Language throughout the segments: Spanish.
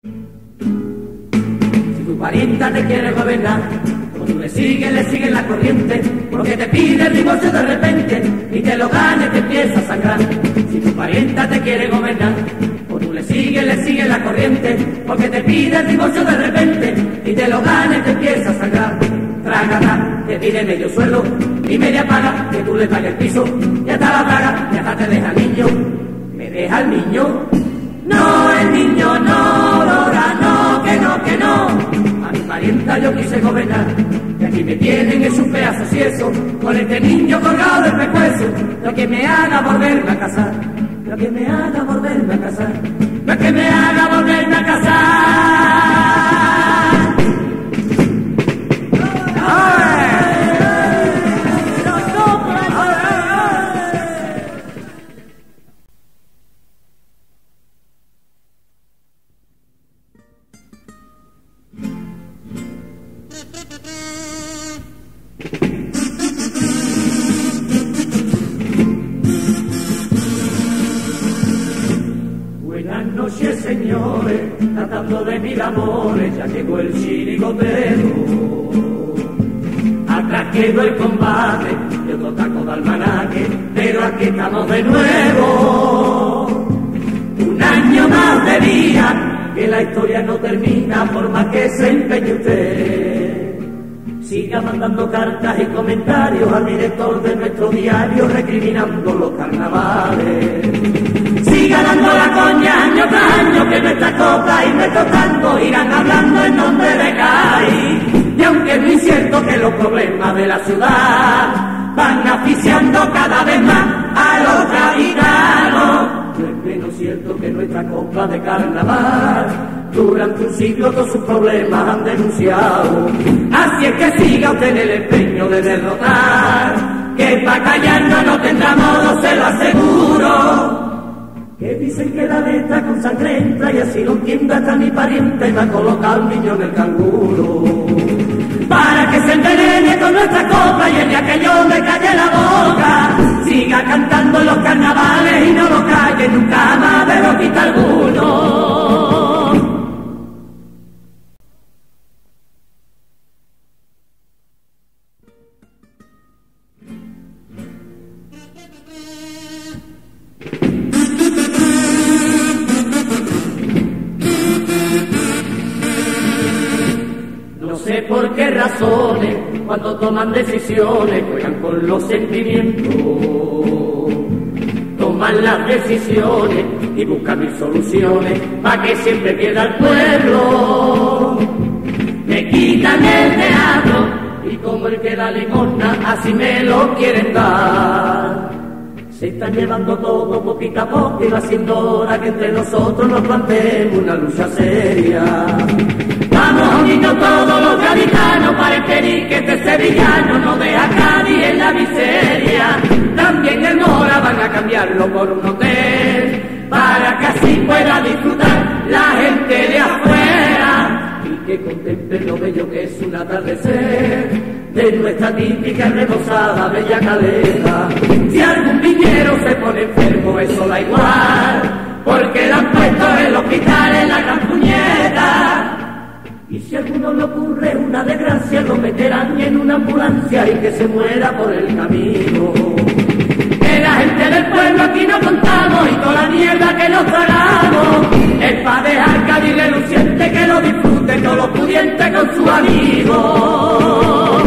Si tu parienta te quiere gobernar, como tú le sigues la corriente, porque te pide el divorcio de repente y te lo gana y te empieza a sangrar. Si tu parienta te quiere gobernar, como tú le sigues la corriente, porque te pide el divorcio de repente y te lo gana y te empieza a sangrar. Trágata, te pide medio sueldo y media paga, que tú le pagues el piso y hasta la paga, y hasta te deja el niño. ¿Me deja el niño? No, el niño no, Dora, no, que no, que no. A mi parienta yo quise gobernar, y aquí me tienen en un pedazo y eso, con este niño colgado del pescuezo, lo que me haga volverme a casar, lo que me haga volverme a casar, lo que me haga volverme a casar. Buenas noches, señores, tratando de mil amores, ya llegó el chirigotero. Atrás quedó el combate de otro taco de almanaque, pero aquí estamos de nuevo. Un año más de día, que la historia no termina por más que se empeñe usted. Siga mandando cartas y comentarios al director de nuestro diario recriminando los carnavales. Siga dando la coña año tras año que nuestra copla y nuestro tango irán hablando en nombre de CAI. Y aunque es muy cierto que los problemas de la ciudad van asfixiando cada vez más a los gaditanos, no es menos cierto que nuestra copla de carnaval durante un siglo todos sus problemas han denunciado. Así es que siga usted en el empeño de derrotar, que pa' callarnos no tendrá modo, se lo aseguro. Que dicen que la letra con sangre entra y así lo entienda hasta mi pariente, va a colocar al niño en el canguro. Para que se envenene con nuestra copa y el día que yo me calle la boca, siga cantando en los carnavales y no lo calle nunca más de boquita alguno. No sé por qué razones, cuando toman decisiones, juegan con los sentimientos. Toman las decisiones y buscan mil soluciones, pa' que siempre pierda el pueblo. Me quitan el teatro y como el que da limosna, así me lo quieren dar. Se están llevando todo poquito a poco y va siendo hora que entre nosotros nos planteemos una lucha seria. Vamos unidos todos los gaditanos para impedir que este sevillano no deja a Cádiz en la miseria. También el Mora van a cambiarlo por un hotel para que así pueda disfrutar la gente de afuera y que contemple lo bello que es un atardecer de nuestra típica rebosada bella caleta. Si algún viñero se pone enfermo, eso da igual, porque le han puesto el hospital en la gran puñeta. Y si a alguno le ocurre una desgracia, lo meterán en una ambulancia y que se muera por el camino. Que la gente del pueblo aquí no contamos y toda la mierda que nos tragamos es pa' dejar Cádiz reluciente, que lo disfruten todos los pudientes con sus amigos.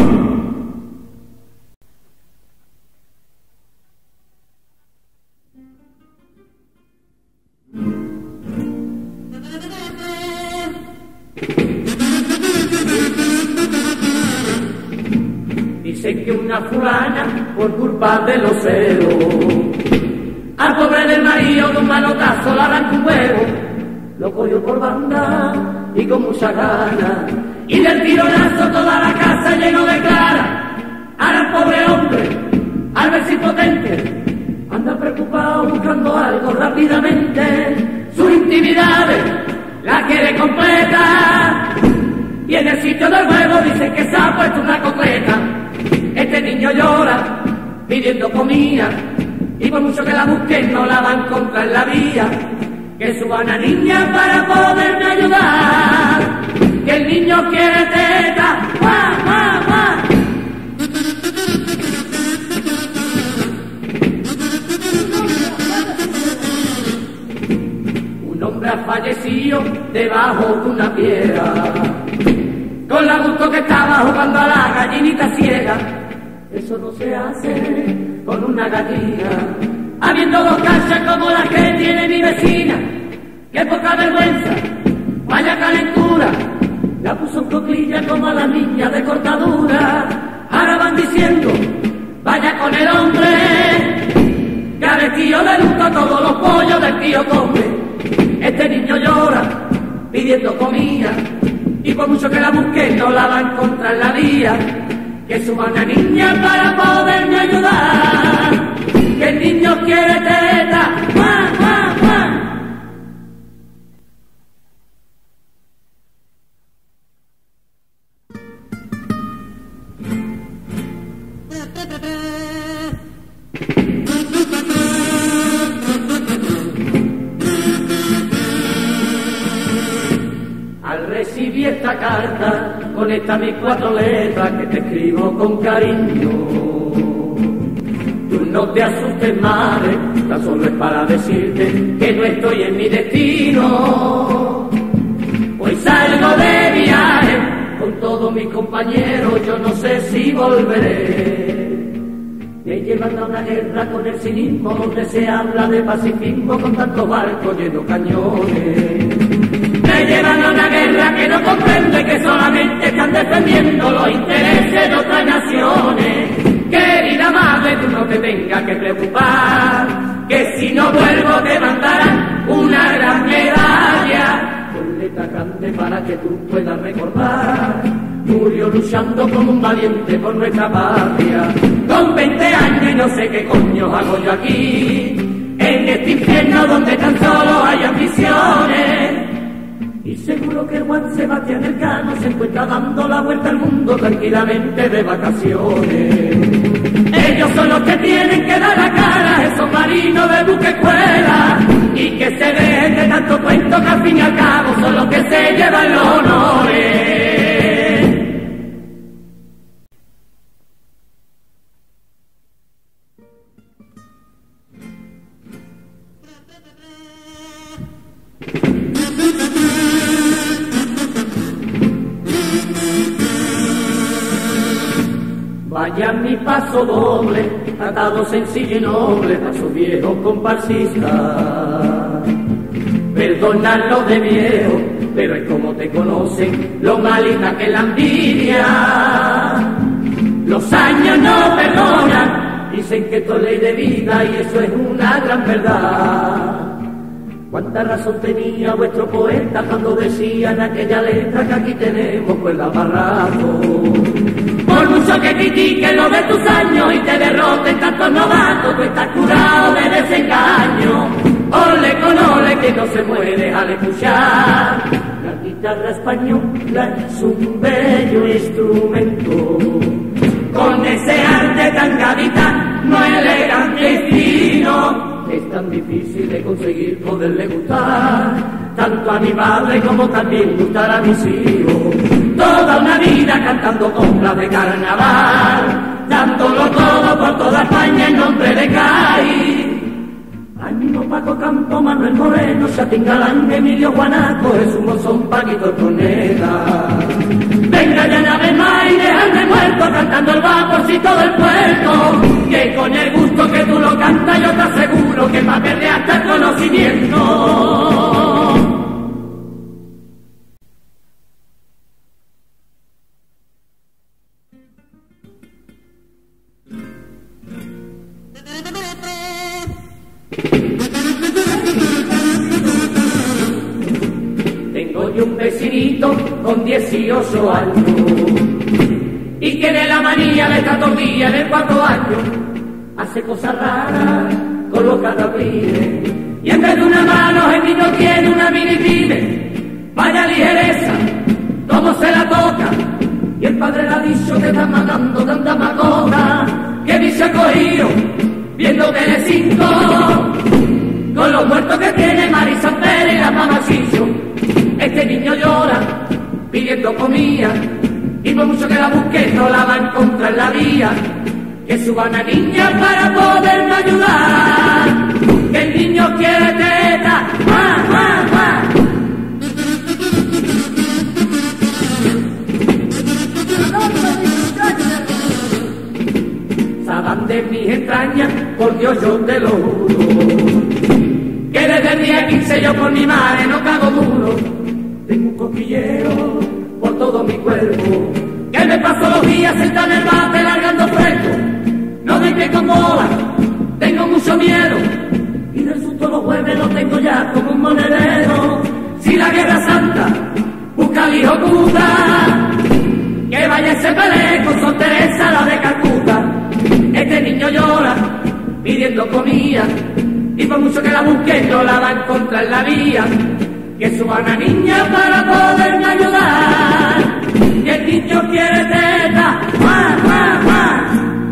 Dicen que una fulana, por culpa de los celos, al pobre del marido de un manotazo le arranca un huevo, lo cogió por banda y con mucha gana, y del tironazo toda la casa llenó de clara. Ahora el pobre hombre, al verse impotente, anda preocupado buscando algo rápidamente, sus intimidades la quiere completa, y en el sitio del huevo dicen que se ha puesto una completa. Este niño llora pidiendo comida y por mucho que la busquen no la va a encontrar en la vía. Que suba una niña para poderme ayudar. metido debajo de una piedra. Con la gusto que estaba jugando a la gallinita ciega. Eso no se hace con una gallina. Habiendo dos casas como la que tiene mi vecina. ¡Qué poca vergüenza! ¡Vaya calentura! La puso en coclilla como a la niña de cortadura. Ahora van diciendo, vaya con el hombre, que ha vestido de luto a todos los pollos del tío Come. Este niño llora, pidiendo comida, y por mucho que la busque no la va a encontrar en la vía. Que suba una niña para poderme ayudar, que el niño quiere teta, ¡Juan, Juan, Juan! Recibí esta carta con estas mis 4 letras que te escribo con cariño. Tú no te asustes, madre, tan solo es para decirte que no estoy en mi destino. Hoy salgo de viaje con todos mis compañeros, yo no sé si volveré. Me llevan a una guerra con el cinismo donde se habla de pacifismo con tantos barcos llenos de cañones. Me llevan a una guerra que no comprende que solamente están defendiendo los intereses de otras naciones. Querida madre, tú no te tengas que preocupar, que si no vuelvo te mandarán una gran medalla con letra grande para que tú puedas recordar. Murió luchando como un valiente por nuestra patria, con 20 años y no sé qué coño hago yo aquí, en este infierno donde tan solo hay ambiciones. Y seguro que el Juan Sebastián Elcano se encuentra dando la vuelta al mundo tranquilamente de vacaciones. Ellos son los que tienen que dar la cara a esos marinos de buque escuela, y que se dejen de tanto cuento que al fin y al cabo son los que se llevan los honores. Vaya mi paso doble, atado sencillo y noble, paso viejo comparsista. Perdonarlo de viejo, pero es como te conocen, lo malita que la envidia. Los años no perdonan, dicen que esto es ley de vida y eso es una gran verdad. Cuánta razón tenía vuestro poeta cuando decía en aquella letra que aquí tenemos cuerda para rato. Por mucho que critiquen lo de tus años y te derroten tantos novatos, tú estás curado de desengaño. Ole con ole que no se muere al escuchar. La guitarra española es un bello instrumento, con ese arte tan gaditano, elegante y fino. Es tan difícil de conseguir poderle gustar, tanto a mi madre como también gustar a mis hijos. Toda una vida cantando coplas de carnaval, dándolo todo por toda España en nombre de CAI. Al mismo Paco Campo, Manuel Moreno, Chatín Galán, Emilio Guanaco, Jesús Monzón, Paquito Corneta. Venga ya una vez más y dejadme muerto cantando el vaporcito del puerto, que con el gusto que tú lo cantas yo te aseguro que va a perder hasta el conocimiento. Tengo yo un vecinito con 18 años y que de la manía de esta tortilla en el 4 año hace cosas raras con los cataplines, y en vez de una mano el niño tiene una mini pyme. Vaya ligereza, cómo se la toca, y el padre le ha dicho que está matando tanta macota que ni se ha cogido viendo Telecinco con los muertos que tiene Marisa Pérez y la mamá Chicho. Este niño llora pidiendo comida, y por mucho que la busque no la va a encontrar en la vía. Que suba una niña para poderme ayudar, que el niño quiere teta, ¡Juan, Juan, Juan! por Dios yo te lo juro, que desde el día 15 yo por mi madre no cago duro. Tengo un cosquilleo por todo mi cuerpo, que me paso los días sentado en el bate largando fresco. No doy pie con bola, tengo mucho miedo, y del susto los jueves lo tengo ya como un monedero. Si la guerra santa busca al hijo puta, que vaya ese pelea con Sor Teresa la de Calcuta. Este niño llora pidiendo comida, y por mucho que la busque no la va a encontrar en la vía. Que suba una niña para poderme ayudar, que el niño quiere teta, ¡mua, mua, mua!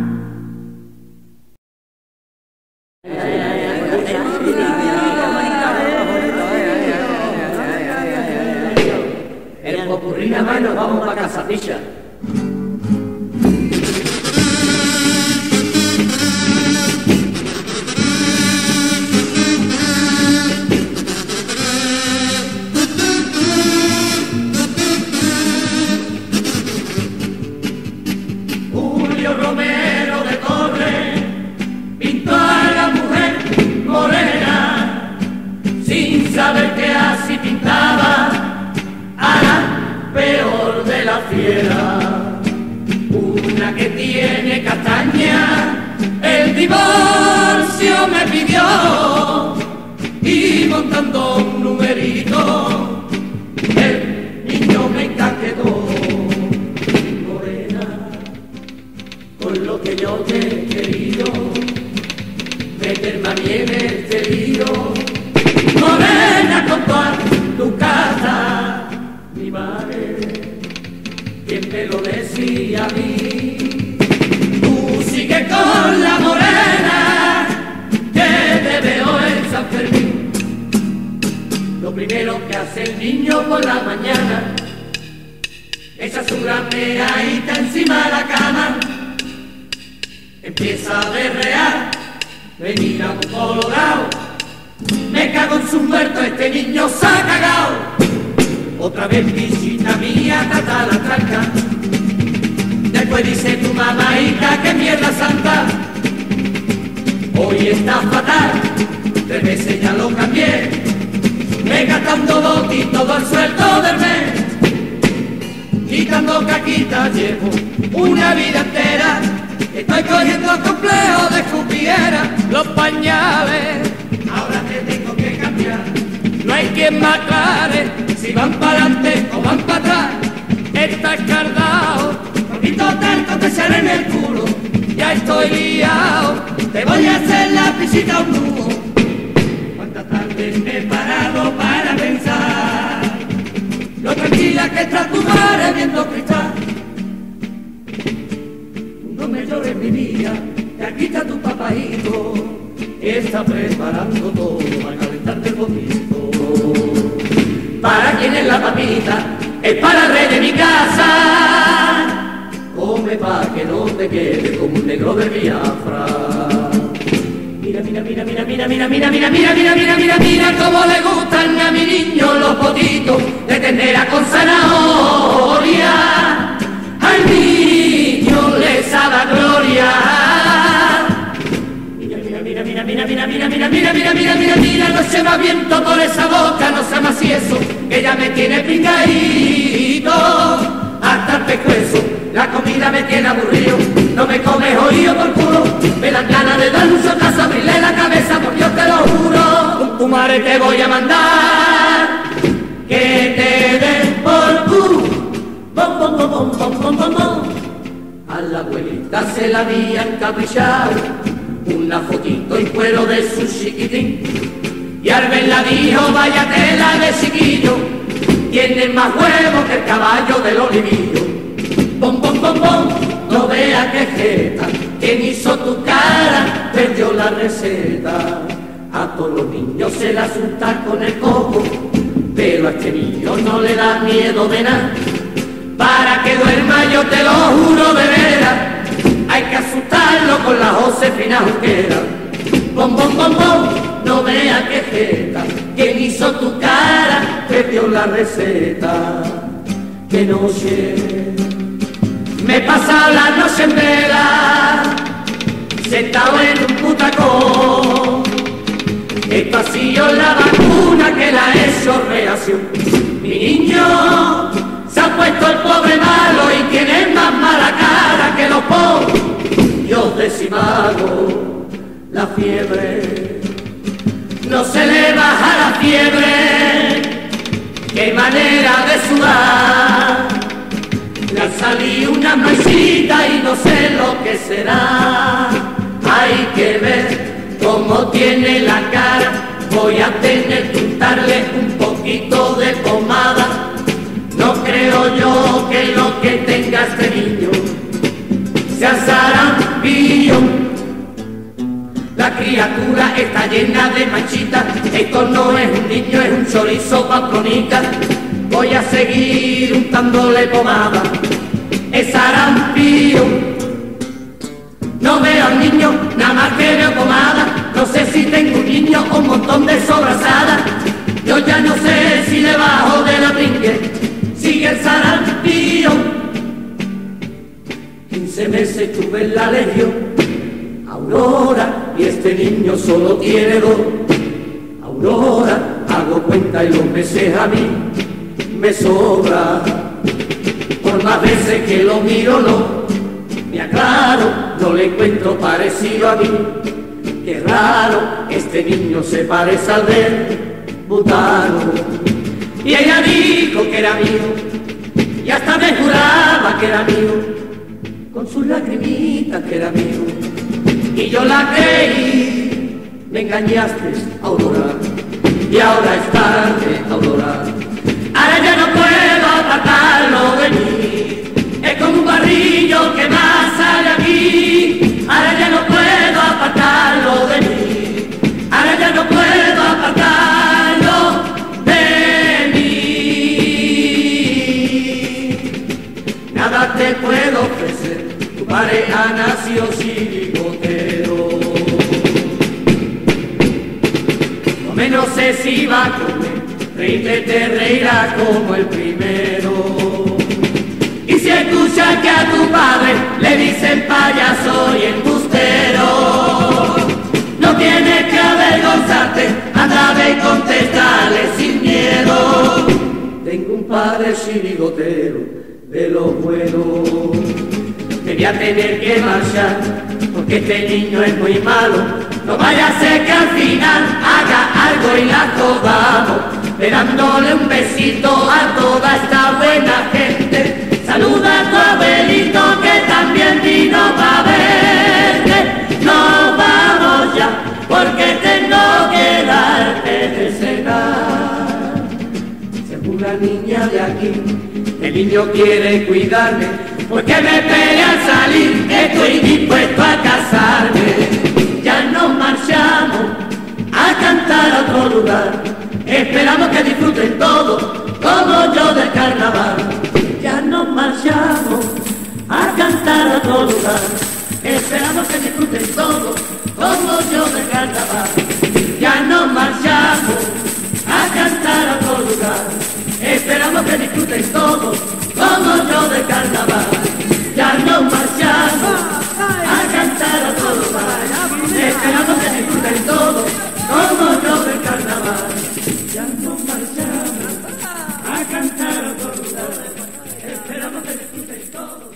El popurrí nada más nos vamos para Casa Picha. Romero de Torres pintó a la mujer morena, sin saber que así pintaba a la peor de la fiera. Una que tiene castaña, el divorcio me pidió, y montando un numerito, el niño me encaquetó. Con lo que yo te he querido, meterme a mí en este lío, morena con toda tu casa, mi madre, quien me lo decía a mí. Tú sigue con la morena, que te veo en San Fermín. Lo primero que hace el niño por la mañana, echa su gran meadita encima de la cama, empieza a berrear, me mira un colorado, me cago en su muerto, este niño se ha cagao. Otra vez visita mía, tata la tranca, después dice tu mamaita que mierda santa, hoy está fatal, 3 veces ya lo cambié, me gastando boti todo el sueldo del mes, quitando caquita llevo una vida entera. Estoy cogiendo complejo de escupiera, los pañales, ahora te tengo que cambiar. No hay quien me aclare si van para adelante o van para atrás. Está escardado, poquito tanto te sale en el culo. Ya estoy liado, te voy a hacer la pisita un nudo. Cuántas tardes me he parado para pensar lo tranquila que está tu madre viendo cristal. No me llores mi vida, que aquí está tu papajito, que está preparando todo para calentarte el poquito. ¿Para quién es la papita? Es para el rey de mi casa. Come pa' que no te quede como un negro de Biafra. Mira, mira, mira, mira, mira, mira, mira, mira, mira, mira, mira, mira, mira cómo le gustan a mi niño los potitos de ternera con zanahoria. Al niño le sabe gloria. Mira, mira, mira, mira, mira, mira, mira, mira, mira, mira, mira, mira, mira, no se va viento por esa boca, no se más si eso, que ya me tiene picadito hasta el pescuezo. La comida me tiene aburrido, no me come jodido por culo, me dan ganas de darle un sotazo, abrirle la cabeza, por Dios te lo juro. Con tu madre te voy a mandar que te den por culo. Bom, bom, bom, bom, bom, bom, bom, bom. A la abuelita se la había encaprichado una fotito en cuero de su chiquitín, y al verla dijo, vaya tela de chiquillo, tiene más huevos que el caballo del olivillo. Bom, bom, bom, bom, no vea que jeta, quien hizo tu cara perdió la receta. A todos los niños se le asusta con el coco, pero a este niño no le da miedo de nada. Para que duerma yo te lo juro de veras, hay que asustarlo con la Josefina Junquera. Bom, bom, bom, bom, no vea que jeta, quien hizo tu cara perdió la receta. Que noche me he pasado la noche en vela, sentado en un butacón. Esto ha sido la vacuna que la ha hecho reacción. Mi niño se ha puesto el pobre malo y tiene más mala cara que los pollos decimados. La fiebre, no se le baja la fiebre, qué manera de sudar. Le ha salido una manchita y no sé lo que será. Hay que ver cómo tiene la cara, voy a tener que untarle un poquito de pomada. No creo yo que lo que tenga este niño sea sarampión. La criatura está llena de manchitas, esto no es un niño, es un chorizo papronica. Voy a seguir untándole pomada, es sarampión. No veo al niño, nada más que veo pomada. No sé si tengo un niño o un montón de sobrasadas. Yo ya no sé si debajo de la brinque sigue el sarampión. 15 meses tuve en la legión, Aurora, y este niño solo tiene 2. Aurora, hago cuenta y los meses a mí me sobra. Por más veces que lo miro no me aclaro, no le encuentro parecido a mí. Qué raro, este niño se parece al del butano. Y ella dijo que era mío, y hasta me juraba que era mío, con sus lagrimitas que era mío. Y yo la creí, me engañaste, Aurora, y ahora es tarde, Aurora. Ahora ya no puedo apartarlo de mí, es como un barrillo que más sale aquí. Ahora ya no puedo apartarlo de mí, ahora ya no puedo apartarlo de mí. Nada te puedo ofrecer, tu pareja nació chirigotero. No menos sé si va a comer, reírte te reirá como el primero. Y si escuchas que a tu padre le dicen payaso y embustero, no tienes que avergonzarte, anda ve contestarle sin miedo. Tengo un padre chirigotero de lo bueno, me voy a tener que marchar porque este niño es muy malo. No vaya a ser que al final haga algo y la jodamos, dándole un besito a toda esta buena gente. Saluda a tu abuelito que también vino para verte. Nos vamos ya porque tengo que darte de cenar. Según la niña de aquí, el niño quiere cuidarme, porque me pegué al salir, estoy dispuesto a casarme. Ya nos marchamos a cantar a otro lugar, esperamos que disfruten todos como yo del carnaval. Ya nos marchamos a cantar a otro lugar, esperamos que disfruten todos como yo del carnaval. Ya nos marchamos a cantar a otro lugar, esperamos que disfruten todos como yo del carnaval. Ya nos marchamos a cantar a otro lugar, esperamos que disfruten todos como yo del carnaval. Ya nos marchamos a cantar a otro lugar, esperamos que disfruten todos.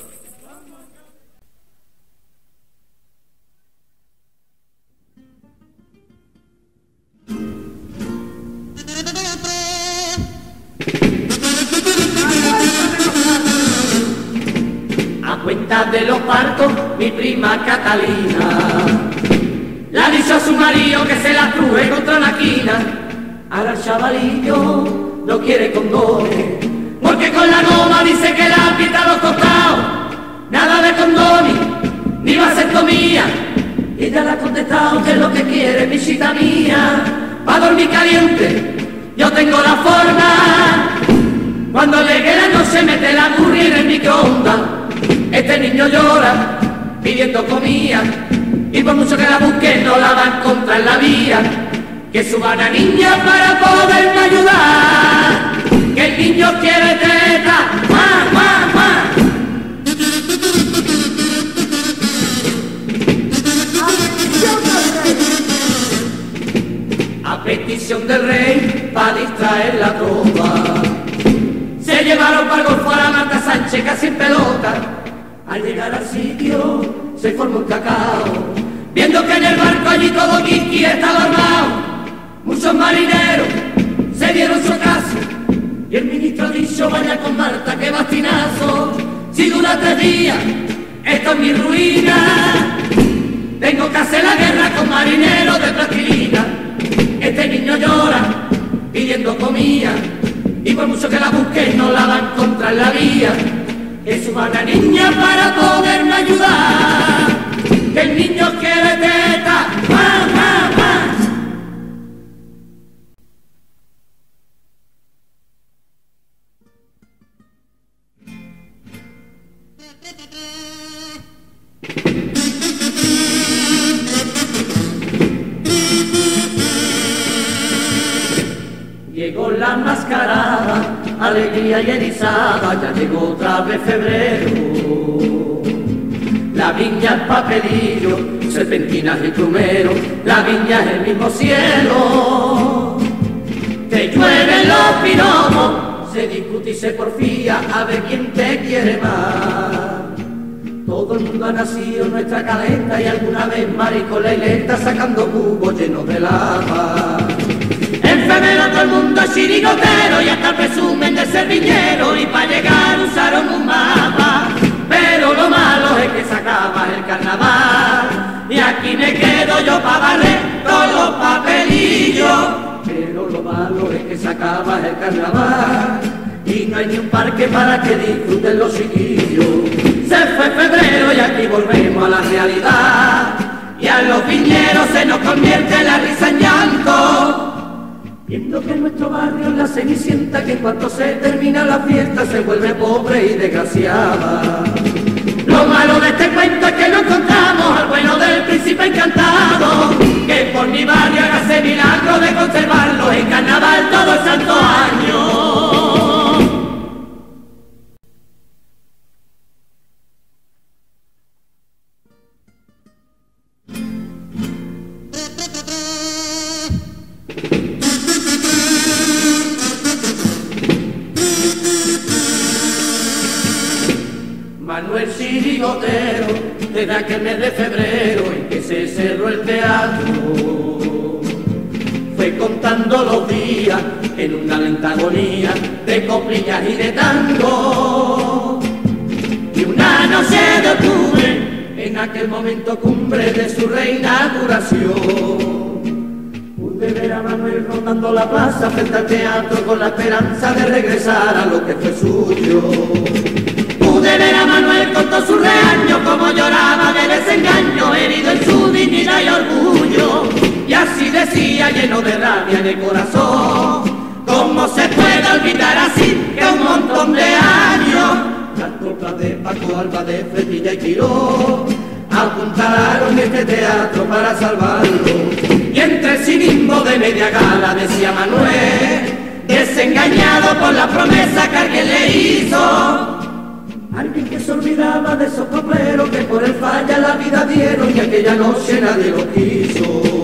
A cuenta de los partos, mi prima Catalina la dicho a su marido que se la cruje contra la quina. Ahora el chavalillo no quiere condones, porque con la goma dice que la aprieta a los costados. Nada de condones, ni vasectomía. Y ella le ha contestado que es lo que quiere, mi chita mía. Pa' dormir caliente, yo tengo la forma. Cuando llegue la noche mete la curry en el microondas. Este niño llora pidiendo comida, y por mucho que la busque no la va a encontrar en la vía. Que suba la niña para poderme ayudar, que el niño quiere teta, ¡mua, mua, mua! noche casi en pelota. Al llegar al sitio se formó un cacao, viendo que en el barco allí todo Kiki estaba armado. Muchos marineros se dieron su caso y el ministro ha dicho: vaya con Marta, que bastinazo. Si dura 3 días, esto es mi ruina. Tengo que hacer la guerra con marineros de plastilina. Este niño llora pidiendo comida y por mucho que la busque no la va a encontrar en la vía. Que suba una niña para poderme ayudar, que el niño quiere teta, ¡mamá, mamá! Llegó la mascarada, alegría y erizada, ya llegó otra vez febrero. La viña es papelillo, serpentinas y plumero, la viña es el mismo cielo. Te llueven los piropos, se discute y se porfía a ver quién te quiere más. Todo el mundo ha nacido en nuestra caleta y alguna vez marico la ileta sacando cubos llenos de lava. En febrero todo el mundo es chirigotero y hasta presumen de ser viñero, y para llegar usaron un mapa. Pero lo malo es que se acaba el carnaval y aquí me quedo yo para barrer todos los papelillos. Pero lo malo es que se acaba el carnaval y no hay ni un parque para que disfruten los chiquillos. Se fue febrero y aquí volvemos a la realidad, y a los viñeros se nos convierte la risa en llanto. Viendo que en nuestro barrio es la cenicienta, que en cuanto se termina la fiesta se vuelve pobre y desgraciada. Lo malo de este cuento es que no encontramos al bueno del príncipe encantado, que por mi barrio hágase milagro de conservarlo en carnaval todo el santo año. Manuel Chirigotero, desde aquel mes de febrero en que se cerró el teatro, fue contando los días en una lenta agonía de coplillas y de tango. Y una noche de octubre, en aquel momento cumbre de su reinauguración, pude ver a Manuel rondando la plaza frente al teatro con la esperanza de regresar a lo que fue suyo. Pude ver a Manuel con todo su reaño, como lloraba de desengaño, herido en su dignidad y orgullo. Y así decía, lleno de rabia en el corazón: ¿cómo se puede olvidar así que un montón de años las tropas de Paco, Alba, de Fletilla y Quiró apuntalaron este teatro para salvarlo? Y entre el cinismo de media gala decía Manuel, desengañado por la promesa que alguien le hizo. Alguien que se olvidaba de esos copleros que por el falla la vida dieron y aquella noche nadie lo quiso.